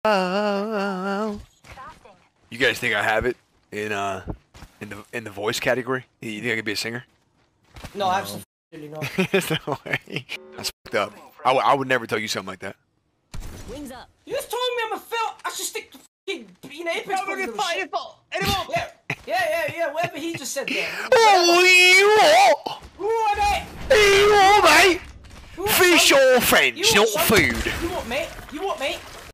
You guys think I have it in the voice category? You think I could be a singer? No, absolutely not. There's no way. That's fucked up. I would never tell you something like that. Wings up. You just told me I'm a film. I should stick to fucking being Apex. No, we're gonna fight anymore. Yeah. Whatever he just said there. Oh, you Ooh, mate. mate. You want Fish some? or French, You not want some? food. You want, mate?